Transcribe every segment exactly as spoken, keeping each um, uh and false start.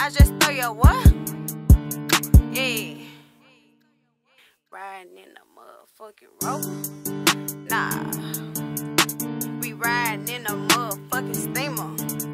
I just throw your what? Yeah. Riding in the motherfucking rope. Nah. We riding in a motherfucking steamer.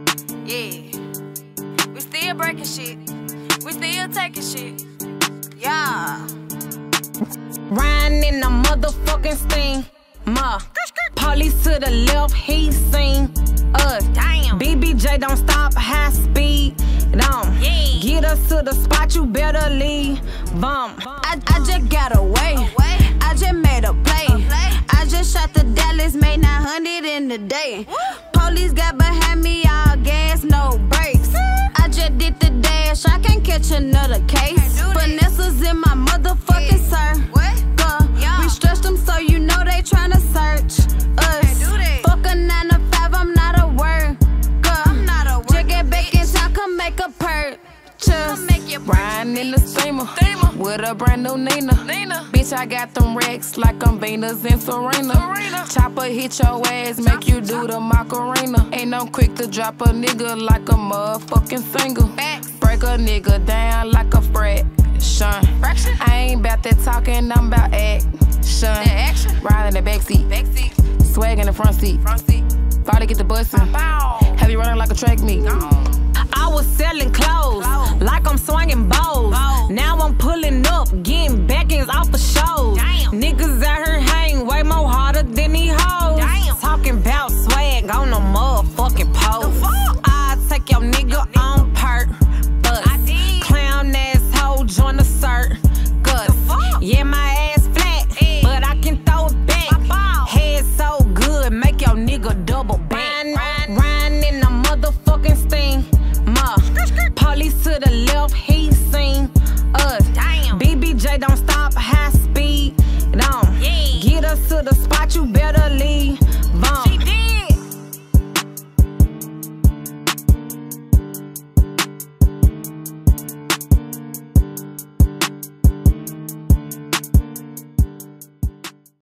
Yeah. We still breaking shit. We still taking shit. Yeah. Riding in a motherfucking steamer. Police to the left, he seen us. Damn. B B J don't stop, high speed. Don't Yeah. get us to the spot, you better leave. Bum. I, I just got away. Away. I just made a play. A play. I just shot the Dallas, made nine hundred in the day. Woo. Police got behind me, all gas, no brakes. I just did the dash, I can't catch another case. Vanessa's in my motherfucking Yeah. sir. What? Yeah. We stretched them so you know they tryna search us. do that. Fuck a nine to five, I'm not a worker. I'm not a worker, Just get back in bitch. town, come make a purchase. Come make your Riding in the steamer, Steamer. with a brand new Nina. Nina. Bitch, I got them racks like I'm Venus and Serena. Serena. Chopper hit your ass, make you do the Macarena. Ain't no quick to drop a nigga like a motherfucking single. Facts. Break a nigga down like a fraction. Fraction. I ain't bout that talking, I'm bout action. That action. Riding in the backseat, Backseat. swag in the front seat. Front seat. About to get the bustin'. Bow. Have you running like a track meet? I was selling clothes, Clothes. like I'm swinging bows. Bows. Now I'm pulling up, getting backings off of shows. Damn. Niggas out here hang way more harder than these hoes. Damn. Talking about swag on the motherfucking pole. The fuck? I take your nigga on purpose. I did. Clown ass hoe join the circus. The fuck? Yeah, my ass flat, Yeah. but I can throw it back. My ball. Head so good, make your nigga double back. Riding, riding in the motherfucking steamer. Police to the left, he seen us. Damn. B B J don't stop, high speed. Don't Yeah. get us to the spot, you better leave.